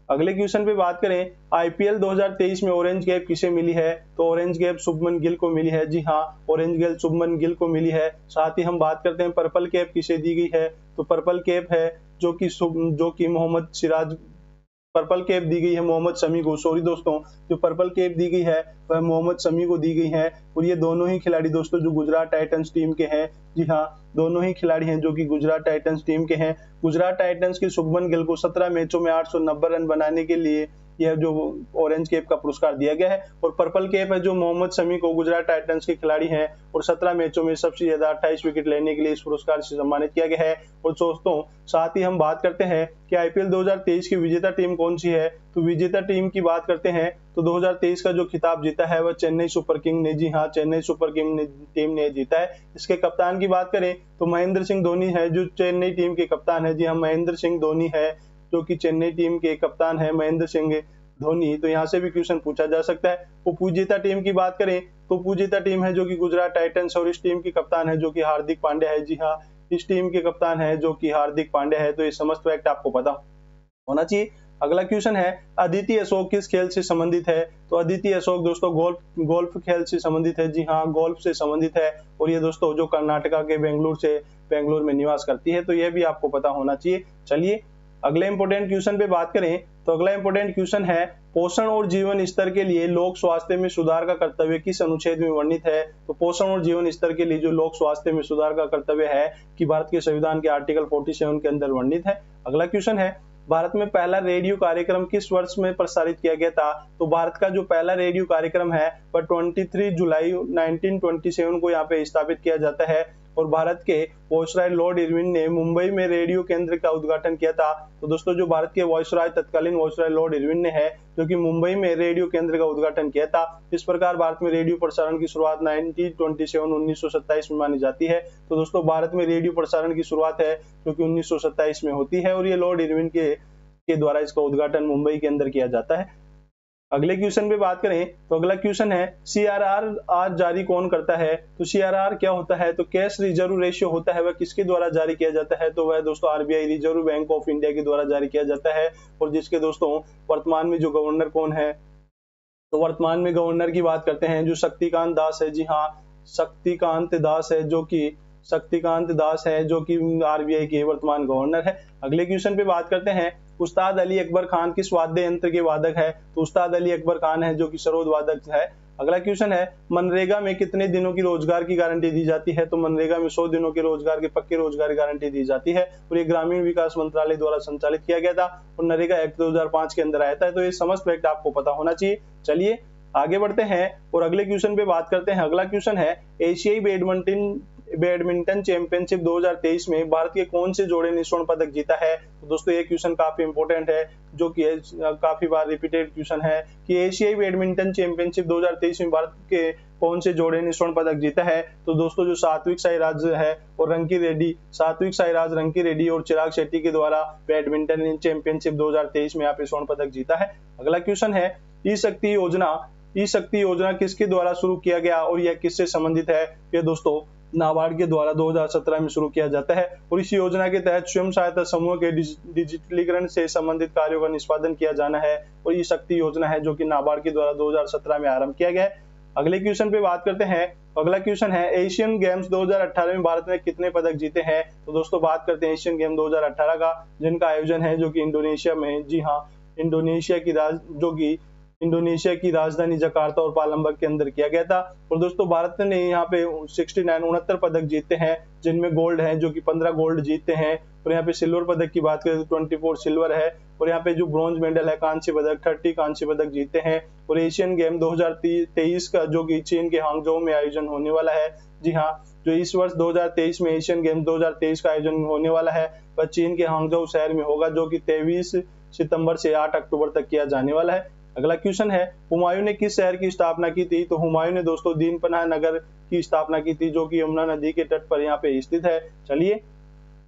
[SPEAKER 1] अगले क्वेश्चन पे बात करें, आईपीएल दो हज़ार तेईस में ऑरेंज कैप किसे मिली है? तो ऑरेंज कैप शुभमन गिल को मिली है। जी हाँ, ऑरेंज कैप शुभमन गिल को मिली है। साथ ही हम बात करते हैं पर्पल कैप किसे दी गई है? तो पर्पल कैप है जो कि जो कि मोहम्मद सिराज पर्पल कैप दी गई है मोहम्मद शमी को। सॉरी दोस्तों, जो पर्पल कैप दी गई है वह मोहम्मद शमी को दी गई है। और ये दोनों ही खिलाड़ी दोस्तों जो गुजरात टाइटंस टीम के हैं। जी हाँ, दोनों ही खिलाड़ी हैं जो कि गुजरात टाइटंस टीम के हैं। गुजरात टाइटंस के शुभमन गिल को सत्रह मैचों में आठ सौ नब्बे रन बनाने के लिए यह जो ऑरेंज कैप का पुरस्कार दिया गया है। और पर्पल कैप है जो मोहम्मद शमी को गुजरात टाइटंस के खिलाड़ी हैं और सत्रह मैचों में सबसे ज्यादा अट्ठाईस विकेट लेने के लिए इस पुरस्कार से सम्मानित किया गया है। और दोस्तों साथ ही हम बात करते हैं कि आईपीएल दो हज़ार तेईस की विजेता टीम कौन सी है? तो विजेता टीम की बात करते हैं तो दो हज़ार तेईस का जो खिताब जीता है वह चेन्नई सुपर किंग ने। जी हाँ, चेन्नई सुपर किंग ने टीम ने जीता है। इसके कप्तान की बात करें तो महेंद्र सिंह धोनी है जो चेन्नई टीम के कप्तान है। जी हाँ, महेंद्र सिंह धोनी है जो कि चेन्नई टीम के कप्तान है, महेंद्र सिंह धोनी। तो यहाँ से भी क्वेश्चन पूछा जा सकता है। उपविजेता टीम की बात करें तो उपविजेता टीम है जो कि गुजरात टाइटंस और इस टीम की कप्तान है जो कि हार्दिक पांड्या है। जी हाँ, इस टीम के कप्तान है जो कि हार्दिक पांड्या है। तो ये समस्त फैक्ट आपको पता होना चाहिए। अगला क्वेश्चन है, अदिति अशोक किस खेल से संबंधित है? तो अदिति अशोक दोस्तों गोल्फ गोल्फ खेल से संबंधित है। जी हाँ, गोल्फ से संबंधित है। और ये दोस्तों जो कर्नाटका के बेंगलुरु से बेंगलुरु में निवास करती है। तो यह भी आपको पता होना चाहिए। चलिए अगले इंपोर्टेंट क्वेश्चन पे बात करें तो अगला इंपोर्टेंट क्वेश्चन है, पोषण और जीवन स्तर के लिए लोक स्वास्थ्य में सुधार का कर्तव्य किस अनुच्छेद में वर्णित है? तो पोषण और जीवन स्तर के लिए जो लोक स्वास्थ्य में सुधार का कर्तव्य है कि भारत के संविधान के आर्टिकल सैंतालीस के अंदर वर्णित है। अगला क्वेश्चन है, भारत में पहला रेडियो कार्यक्रम किस वर्ष में प्रसारित किया गया था? तो भारत का जो पहला रेडियो कार्यक्रम है वह तेईस जुलाई उन्नीस सौ सत्ताईस को यहाँ पे स्थापित किया जाता है। और भारत के वायसराय लॉर्ड इरविन ने मुंबई में रेडियो केंद्र का उद्घाटन किया था। तो दोस्तों जो भारत के वायसराय तत्कालीन वायसराय लॉर्ड इरविन ने है जो कि मुंबई में रेडियो केंद्र का उद्घाटन किया था। इस प्रकार भारत में रेडियो प्रसारण की शुरुआत उन्नीस सौ सत्ताईस में मानी जाती है। तो दोस्तों भारत में रेडियो प्रसारण की शुरुआत है जो कि उन्नीस सौ सत्ताईस में होती है और ये लॉर्ड इरविन के के द्वारा इसका उद्घाटन मुंबई के अंदर किया जाता है। अगले क्वेश्चन पे बात करें तो अगला क्वेश्चन है, सीआरआर आज जारी कौन करता है? तो सीआरआर क्या होता है? तो कैश रिजर्व रेशियो होता है, वह किसके द्वारा जारी किया जाता है? तो वह दोस्तों RBI reserve bank of India के द्वारा जारी किया जाता है। और जिसके दोस्तों वर्तमान में जो गवर्नर कौन है? तो वर्तमान में गवर्नर की बात करते हैं जो शक्तिकांत दास है। जी हाँ, शक्तिकांत दास है जो कि शक्तिकांत दास है जो कि आरबीआई के वर्तमान गवर्नर है। अगले क्वेश्चन पे बात करते हैं, उस्ताद अली अकबर खान किस वाद्य यंत्र के वादक है? तो उस्ताद अली अकबर खान है जो कि सरोद वादक है। अगला क्वेश्चन है, मनरेगा में कितने दिनों की रोजगार की गारंटी दी जाती है? तो मनरेगा में सौ दिनों के रोजगार के पक्के रोजगार की गारंटी दी जाती है और ये ग्रामीण विकास मंत्रालय द्वारा संचालित किया गया था और नरेगा एक्ट दो हज़ार पाँच के अंदर आया था। तो ये समस्त फैक्ट आपको पता होना चाहिए। चलिए आगे बढ़ते हैं और अगले क्वेश्चन पे बात करते हैं। अगला क्वेश्चन है, एशियाई बैडमिंटन बैडमिंटन चैंपियनशिप दो हज़ार तेईस में भारत के कौन से जोड़े ने स्वर्ण पदक जीता है? तो दोस्तों ये क्वेश्चन काफी इंपॉर्टेंट है जो कि काफी बार रिपीटेड क्वेश्चन है कि एशियाई बैडमिंटन चैंपियनशिप दो हज़ार तेईस में भारत के कौन से जोड़े ने स्वर्ण पदक जीता है? तो दोस्तों जो सात्विक साईराज है और रंकी रेड्डी सात्विक साईराज रंकी रेड्डी और चिराग शेट्टी के द्वारा बैडमिंटन चैंपियनशिप दो हज़ार तेईस में यहाँ पे स्वर्ण पदक जीता है। अगला क्वेश्चन है, ई शक्ति योजना ई शक्ति योजना किसके द्वारा शुरू किया गया और यह किससे संबंधित है? ये दोस्तों नाबार्ड के द्वारा दो हज़ार सत्रह में शुरू किया जाता है और इस योजना के तहत स्वयं सहायता समूह के डिजिटलीकरण से संबंधित कार्यों का निष्पादन किया जाना है और ये शक्ति योजना है जो कि नाबार्ड के द्वारा दो हज़ार सत्रह में आरंभ किया गया है। अगले क्वेश्चन पे बात करते हैं। अगला क्वेश्चन है, एशियन गेम्स दो हज़ार अठारह में भारत ने कितने पदक जीते हैं? तो दोस्तों बात करते हैं एशियन गेम दो हज़ार अठारह का, जिनका आयोजन है जो कि इंडोनेशिया में। जी हाँ, इंडोनेशिया की राज जो कि इंडोनेशिया की राजधानी जकार्ता और पालमबंग के अंदर किया गया था। और दोस्तों भारत ने यहाँ पे उनहत्तर उनहत्तर पदक जीते हैं जिनमें गोल्ड है जो कि पंद्रह गोल्ड जीते हैं और यहाँ पे सिल्वर पदक की बात करें तो चौबीस सिल्वर है और यहाँ पे जो ब्रॉन्ज मेडल है कांस्य पदक तीस कांस्य पदक जीते हैं। और एशियन गेम दो हज़ार तेईस का जो कि चीन के हांगझोउ में आयोजन होने वाला है। जी हाँ, जो इस वर्ष दो हज़ार तेईस में एशियन गेम दो हज़ार तेईस का आयोजन होने वाला है वह चीन के हांगझोउ शहर में होगा जो कि तेईस सितंबर से आठ अक्टूबर तक किया जाने वाला है। अगला क्वेश्चन है, हुमायूं ने किस शहर की स्थापना की थी? तो हुमायूं ने दोस्तों दीन पनाह नगर की स्थापना की थी जो कि यमुना नदी के तट पर यहाँ पे स्थित है। चलिए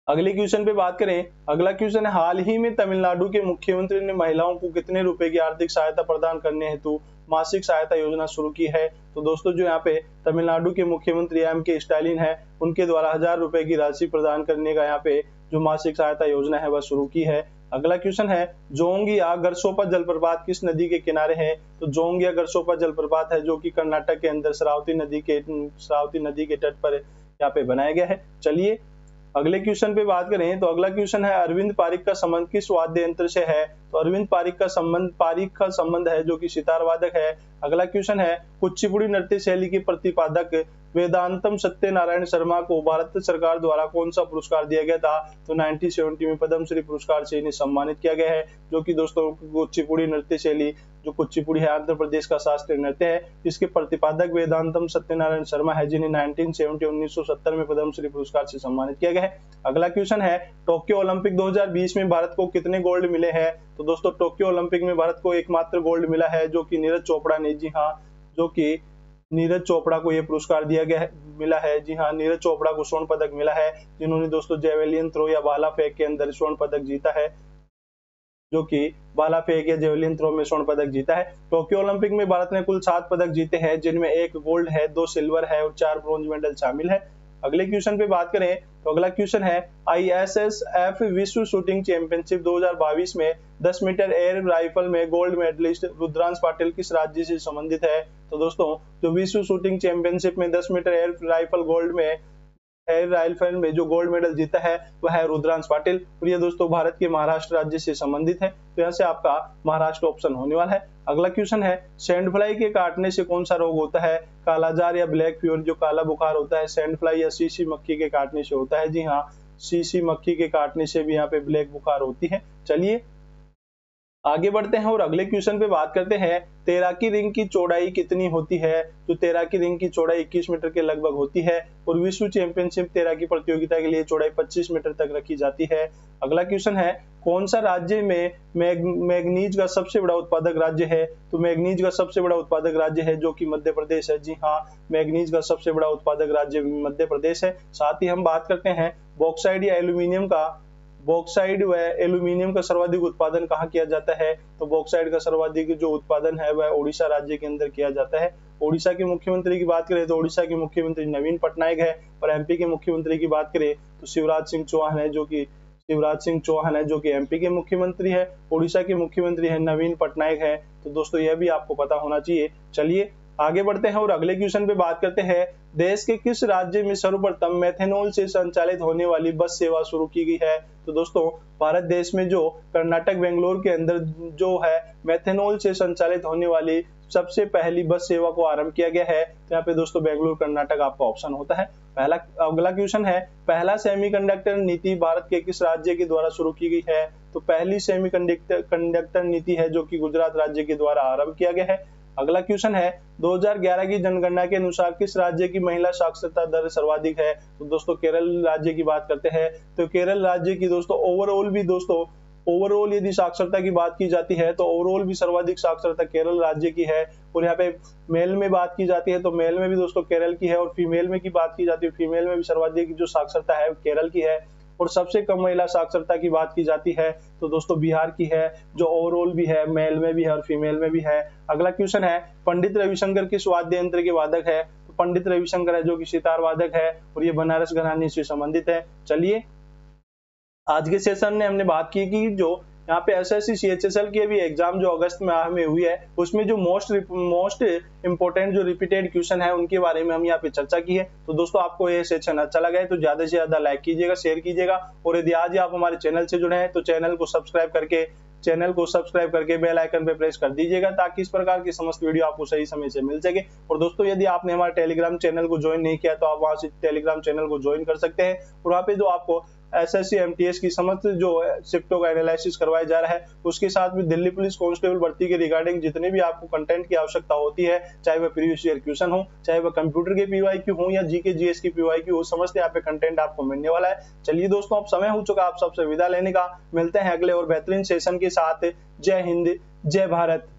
[SPEAKER 1] अगले क्वेश्चन पे बात करें, अगला क्वेश्चन है हाल ही में तमिलनाडु के मुख्यमंत्री ने महिलाओं को कितने रुपए की आर्थिक सहायता प्रदान करने हेतु मासिक सहायता योजना शुरू की है। तो दोस्तों जो यहाँ पे तमिलनाडु के मुख्यमंत्री एम के स्टालिन है, उनके द्वारा हजार रुपए की राशि प्रदान करने का यहाँ पे जो मासिक सहायता योजना है वह शुरू की है। अगला क्वेश्चन है जोंग या गरसोपा जलप्रपात किस नदी के किनारे है। तो जोंग या गरसोपा जलप्रपात है जो कि कर्नाटक के अंदर शरावती नदी के शरावती नदी के तट पर यहाँ पे बनाया गया है। चलिए अगले क्वेश्चन पे बात करें, तो अगला क्वेश्चन है अरविंद पारिक का संबंध किस वाद्य यंत्र से है। तो अरविंद पारिक का संबंध पारिक का संबंध है जो कि सितार वादक है। अगला क्वेश्चन है कुचिपुड़ी नृत्य शैली के प्रतिपादक वेदांतम सत्यनारायण शर्मा को भारत सरकार द्वारा कौन सा पुरस्कार दिया गया था। तो उन्नीस सौ सत्तर में पद्मश्री पुरस्कार से इन्हें सम्मानित किया गया है, जो कि दोस्तों कुचिपुड़ी नृत्य शैली जो कुचिपुड़ी है आंध्र प्रदेश का शास्त्रीय नृत्य है, इसके प्रतिपादक वेदांतम सत्यनारायण शर्मा है, जिन्हें उन्नीस सौ सत्तर उन्नीस सौ सत्तर में पद्मश्री पुरस्कार से सम्मानित किया गया है। अगला क्वेश्चन है टोक्यो ओलंपिक दो हज़ार बीस में भारत को कितने गोल्ड मिले हैं। तो दोस्तों टोक्यो ओलंपिक में भारत को एकमात्र गोल्ड मिला है जो कि नीरज चोपड़ा ने, जी हाँ, जो कि नीरज चोपड़ा को यह पुरस्कार दिया गया है मिला है। जी हाँ, नीरज चोपड़ा को स्वर्ण पदक मिला है, जिन्होंने दोस्तों जेवेलियन थ्रो या भाला फेंक के अंदर स्वर्ण पदक जीता है, जो कि भाला फेंक या जेवेलियन थ्रो में स्वर्ण पदक जीता है। टोक्यो ओलंपिक में भारत ने कुल सात पदक जीते हैं, जिनमें एक गोल्ड है, दो सिल्वर है और चार ब्रॉन्ज मेडल शामिल है। अगले क्वेश्चन पे बात करें, तो अगला क्वेश्चन है आई एस एस एफ विश्व शूटिंग चैंपियनशिप दो हज़ार बाईस में दस मीटर एयर राइफल में गोल्ड मेडलिस्ट रुद्रांश पाटिल किस राज्य से संबंधित है। तो दोस्तों जो विश्व शूटिंग चैंपियनशिप में दस मीटर एयर राइफल गोल्ड में एयर राइफल में जो गोल्ड मेडल जीता है वह है रुद्रांश पाटिल, और ये दोस्तों भारत के महाराष्ट्र राज्य से संबंधित है, तो यहाँ से आपका महाराष्ट्र ऑप्शन होने वाला है। अगला क्वेश्चन है सैंड फ्लाई के काटने से कौन सा रोग होता है। कालाजार या ब्लैक फीवर जो काला बुखार होता है सैंड फ्लाई या सीसी मक्खी के काटने से होता है। जी हाँ, सीसी मक्खी के काटने से भी यहाँ पे ब्लैक बुखार होती है। चलिए आगे बढ़ते हैं और अगले क्वेश्चन पे बात करते हैं तैराकी रिंग की चौड़ाई कितनी होती है। तो तैराकी रिंग की चौड़ाई इक्कीस मीटर के लगभग होती है, और विश्व चैंपियनशिप तैराकी प्रतियोगिता के लिए चौड़ाई पच्चीस मीटर तक रखी जाती है। अगला क्वेश्चन है कौन सा राज्य में मैग, मैग्नीज का सबसे बड़ा उत्पादक राज्य है। तो मैग्नीज का सबसे बड़ा उत्पादक राज्य है जो कि मध्य प्रदेश है। जी हाँ, मैग्नीज का सबसे बड़ा उत्पादक राज्य मध्य प्रदेश है। साथ ही हम बात करते हैं बॉक्साइड या एल्यूमिनियम का बॉक्साइड व एल्यूमिनियम का सर्वाधिक उत्पादन कहाँ किया जाता है। तो बॉक्साइड का सर्वाधिक जो उत्पादन है वह ओडिशा राज्य के अंदर किया जाता है। ओडिशा के मुख्यमंत्री की बात करें तो ओडिशा के मुख्यमंत्री नवीन पटनायक है, और एमपी के मुख्यमंत्री की बात करें तो शिवराज सिंह चौहान है, जो कि शिवराज सिंह चौहान है जो कि एमपी के मुख्यमंत्री है। ओडिशा के मुख्यमंत्री है नवीन पटनायक है। तो दोस्तों यह भी आपको पता होना चाहिए। चलिए आगे बढ़ते हैं और अगले क्वेश्चन पे बात करते हैं देश के किस राज्य में सर्वप्रथम मेथेनॉल से संचालित होने वाली बस सेवा शुरू की गई है। तो दोस्तों भारत देश में जो कर्नाटक बेंगलोर के अंदर जो है मेथेनॉल से संचालित होने वाली सबसे पहली बस सेवा को आरंभ किया गया है। तो यहाँ पे दोस्तों बेंगलुरु कर्नाटक आपका ऑप्शन होता है। पहला अगला क्वेश्चन है पहला सेमीकंडक्टर नीति भारत के किस राज्य के द्वारा शुरू की गई है। तो पहली सेमीकंडक्टर कंडक्टर नीति है जो कि गुजरात राज्य के द्वारा आरंभ किया गया है। अगला क्वेश्चन है दो हज़ार ग्यारह की जनगणना के अनुसार किस राज्य की महिला साक्षरता दर सर्वाधिक है। तो दोस्तों केरल राज्य की बात करते हैं, तो केरल राज्य की दोस्तों ओवरऑल भी दोस्तों ओवरऑल यदि साक्षरता की बात की जाती है तो ओवरऑल भी सर्वाधिक साक्षरता केरल राज्य की है। और यहाँ पे मेल में बात की जाती है तो मेल में भी दोस्तों केरल की है, और फीमेल में की बात की जाती है फीमेल में भी सर्वाधिक जो साक्षरता है केरल की है। और सबसे कम महिला साक्षरता की बात की जाती है तो दोस्तों बिहार की है, जो ओवरऑल भी है, मेल में भी है और फीमेल में भी है। अगला क्वेश्चन है पंडित रविशंकर किस वाद्य यंत्र के वादक है। तो पंडित रविशंकर है जो कि सितार वादक है, और ये बनारस घराने से संबंधित है। चलिए आज के सेशन में हमने बात की कि जो यहाँ पे एसएससी सीएचएसएल की अभी एग्जाम जो अगस्त में में हुई है उसमें जो मोस्ट मोस्ट इंपोर्टेंट जो रिपीटेड क्वेश्चन है उनके बारे में हम यहाँ पे चर्चा की है। तो दोस्तों आपको ये सेशन अच्छा लगा है तो ज्यादा से ज्यादा लाइक कीजिएगा, शेयर कीजिएगा, और यदि आज आप हमारे चैनल से जुड़े हैं तो चैनल को सब्सक्राइब करके चैनल को सब्सक्राइब करके बेल आइकन पे प्रेस कर दीजिएगा ताकि इस प्रकार की समस्त वीडियो आपको सही समय से मिल सके। और दोस्तों यदि आपने हमारे टेलीग्राम चैनल को ज्वाइन नहीं किया तो आप वहां से टेलीग्राम चैनल को ज्वाइन कर सकते हैं, और वहाँ पे जो आपको एसएससी एमटीएस की समस्त जो शिफ्टों का एनालिसिस करवाया जा रहा है उसके साथ में दिल्ली पुलिस कांस्टेबल भर्ती के रिगार्डिंग जितने भी आपको कंटेंट की आवश्यकता होती है, चाहे वह प्रीवियस ईयर क्वेश्चन हो, चाहे वह कंप्यूटर के पीवाईक्यू हो या जीके जीएस की पीवाईक्यू हो, समस्त यहाँ पे कंटेंट आपको मिलने वाला है। चलिए दोस्तों अब समय हो चुका आप सबसे विदा लेने का, मिलते हैं अगले और बेहतरीन सेशन के साथ। जय हिंद, जय भारत।